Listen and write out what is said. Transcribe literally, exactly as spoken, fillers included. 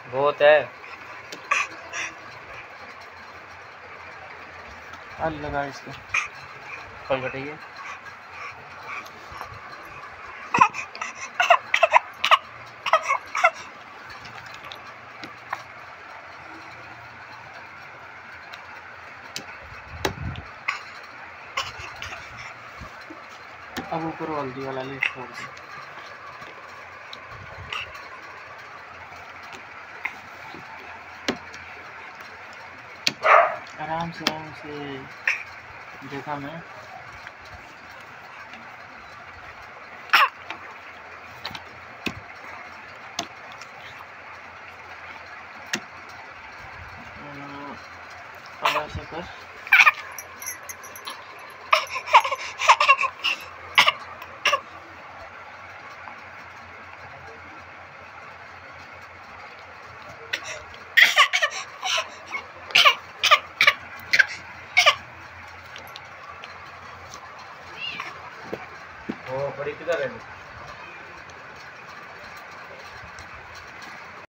बहुत है। अल लगा इसको कल कटेगी। अब ऊपर हल्दी वाला ले छोड़ दे। आराम से आराम से देखा मैं। अब ऐसे कर। वो बड़ी किधर है?